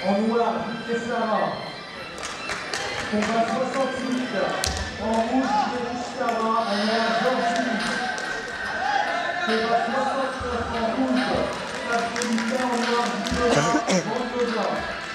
En noir, Tessara. Combat 68. En rouge, Tessara. En noir, Georgie. Combat 69 en rouge. Fabien en noir, Nicolas.